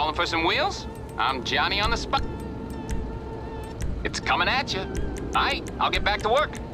Calling for some wheels? I'm Johnny on the spot. It's coming at you. All right, I'll get back to work.